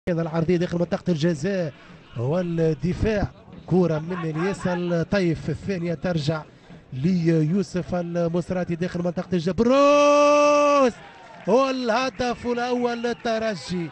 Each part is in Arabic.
العرضية داخل منطقة الجزاء والدفاع. كرة من الياس الطيف، الثانية ترجع ليوسف المصراتي داخل منطقة الجزاء. بروس والهدف الأول للترجي.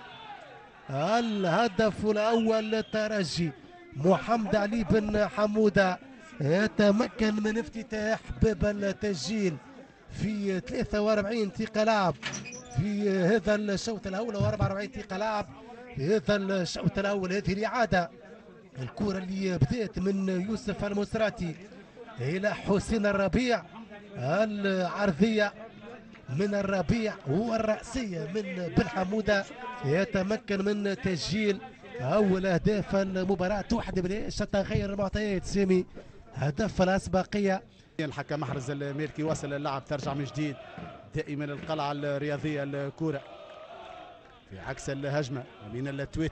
الهدف الأول للترجي. محمد علي بن حمودة يتمكن من افتتاح باب التسجيل في 43 دقيقة لعب في هذا الشوط الأول و44 دقيقة لعب في هذا الشوط الأول. هذه الإعادة، الكرة اللي بدأت من يوسف المصراتي إلى حسين الربيع، العرضية من الربيع والرأسية من بن حمودة، يتمكن من تسجيل أول أهداف المباراة. واحد بلاش تغير المعطيات سامي، هدف الأسبقية. الحكم محرز الميركي واصل اللعب، ترجع من جديد دائما القلعة الرياضية الكرة في عكس الهجمة. أمين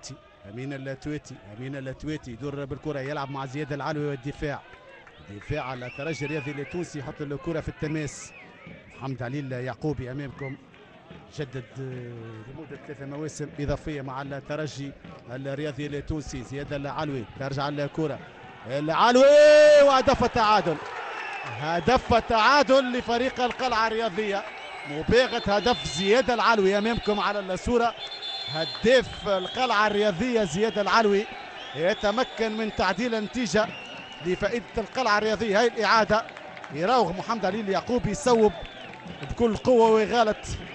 التويتي يدور بالكرة، يلعب مع زياد العلوي والدفاع. دفاع على الترجي الرياضي التونسي، يحط الكرة في التماس. محمد علي اليعقوبي أمامكم، جدد لمدة 3 مواسم إضافية مع الترجي الرياضي التونسي. زياد العلوي ترجع الكرة، العلوي وهدف التعادل. هدف تعادل لفريق القلعة الرياضية، مباغة هدف زياد العلوي أمامكم على الصورة. هداف القلعة الرياضية زياد العلوي يتمكن من تعديل النتيجة لفائدة القلعة الرياضية. هاي الإعادة يراوغ محمد علي اليعقوبي، يصوب بكل قوة وإغالة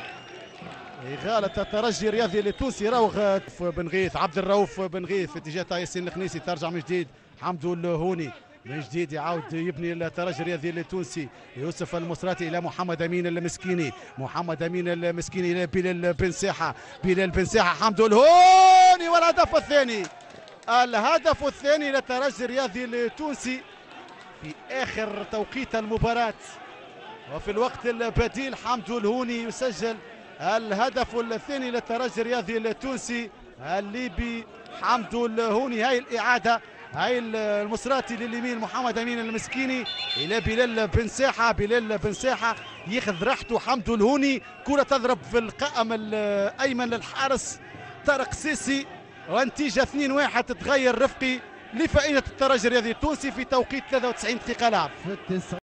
الترجي الرياضي التونسي. يراوغ بن غيث، عبد الرؤوف بن غيث في اتجاه ياسين الخنيسي، ترجع من جديد حمدو الهوني، من جديد يعاود يبني الترجي الرياضي التونسي. يوسف المصراتي الى محمد امين المسكيني، الى بلال بن ساحه، حمدو الهوني والهدف الثاني. الهدف الثاني للترجي الرياضي التونسي في اخر توقيت المباراة وفي الوقت البديل. حمدو الهوني يسجل الهدف الثاني للترجي الرياضي التونسي. الليبي حمدو الهوني. هاي الإعادة، هاي المصراتي لليمين، محمد امين المسكيني الى بلال بن ساحه، ياخذ راحته حمدو الهوني. كره تضرب في القائم الايمن للحارس طارق سيسي، والنتيجه 2-1 تتغير رفقي لفائده الترجي الرياضي التونسي في توقيت 93 دقيقه لعب.